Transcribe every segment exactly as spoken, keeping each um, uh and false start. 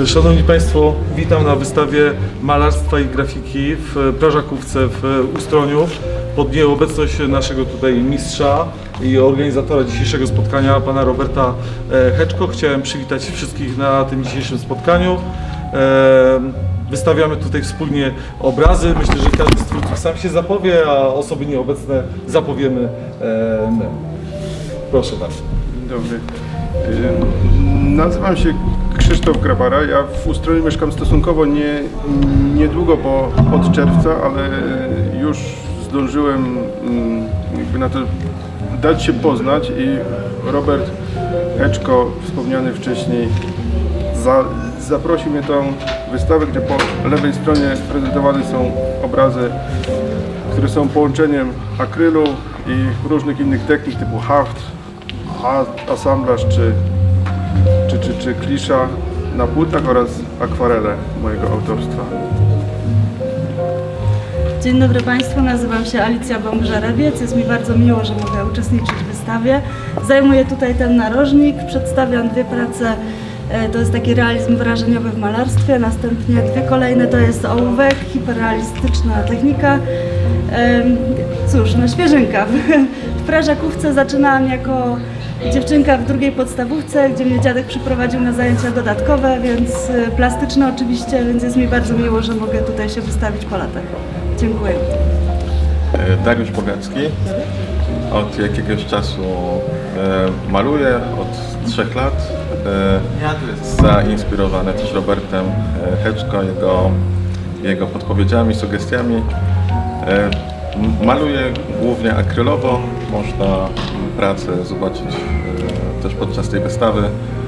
Szanowni Państwo, witam na wystawie malarstwa i grafiki w Prażakówce w Ustroniu. Pod nieobecność naszego tutaj mistrza i organizatora dzisiejszego spotkania, pana Roberta Heczko, chciałem przywitać wszystkich na tym dzisiejszym spotkaniu. Wystawiamy tutaj wspólnie obrazy. Myślę, że każdy z twórców sam się zapowie, a osoby nieobecne zapowiemy my. Proszę bardzo. Dobry. Nazywam się Krzysztof Grabara. Ja w Ustroniu mieszkam stosunkowo nie, niedługo po, od czerwca, ale już zdążyłem jakby na to dać się poznać i Robert Heczko, wspomniany wcześniej, za, zaprosił mnie tą wystawę, gdzie po lewej stronie prezentowane są obrazy, które są połączeniem akrylu i różnych innych technik typu haft, asamblaż czy, czy, czy, czy klisza na płótnach oraz akwarele mojego autorstwa. Dzień dobry Państwu, nazywam się Alicja Bąk-Żerawiec. Jest mi bardzo miło, że mogę uczestniczyć w wystawie. Zajmuję tutaj ten narożnik, przedstawiam dwie prace. To jest taki realizm wrażeniowy w malarstwie, następnie dwie kolejne to jest ołówek, hiperrealistyczna technika. Cóż, no świeżynka. W Prażakówce zaczynałam jako dziewczynka w drugiej podstawówce, gdzie mnie dziadek przyprowadził na zajęcia dodatkowe, więc plastyczne oczywiście, więc jest mi bardzo miło, że mogę tutaj się wystawić po latach. Dziękuję. Dariusz Bogacki. Od jakiegoś czasu e, maluję, od trzech lat. E, zainspirowany też Robertem Heczko, jego, jego podpowiedziami, sugestiami. E, maluję głównie akrylowo. Można pracę zobaczyć e, też podczas tej wystawy.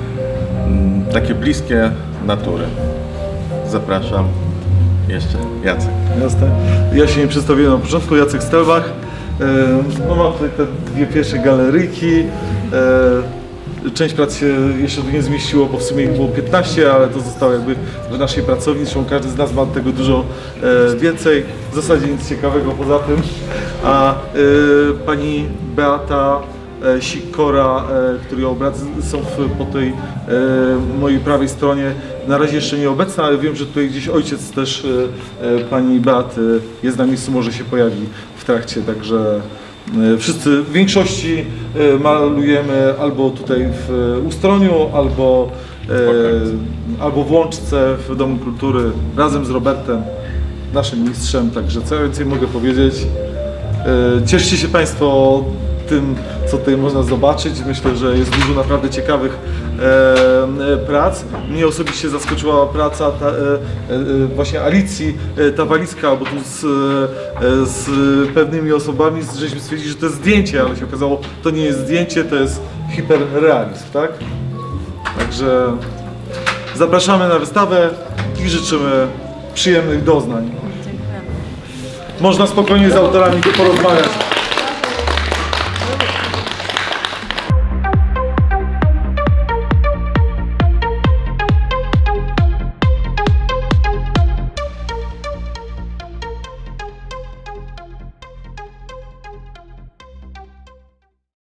E, takie bliskie natury. Zapraszam. Jeszcze Jacek. Jasne. Ja się nie przedstawiłem na początku, Jacek Stelbach. No, mam tutaj te dwie pierwsze galeryjki. Część prac się jeszcze tu nie zmieściło, bo w sumie ich było piętnaście, ale to zostało jakby w naszej pracowni. Zresztą każdy z nas ma tego dużo więcej. W zasadzie nic ciekawego poza tym. A pani Beata Sikora, której obrazy są po tej mojej prawej stronie, na razie jeszcze nieobecna, ale wiem, że tutaj gdzieś ojciec też pani Beaty jest na miejscu, może się pojawi w trakcie, także wszyscy w większości malujemy albo tutaj w Ustroniu, albo, albo w Łączce, w Domu Kultury, razem z Robertem, naszym mistrzem, także co więcej mogę powiedzieć. Cieszcie się Państwo tym, co tutaj można zobaczyć. Myślę, że jest dużo naprawdę ciekawych e, prac. Mnie osobiście zaskoczyła praca ta, e, e, właśnie Alicji, e, ta walizka, bo tu z, e, z pewnymi osobami żeśmy stwierdzili, że to jest zdjęcie, ale się okazało, to nie jest zdjęcie, to jest hiperrealizm, tak? Także zapraszamy na wystawę i życzymy przyjemnych doznań. Można spokojnie z autorami porozmawiać.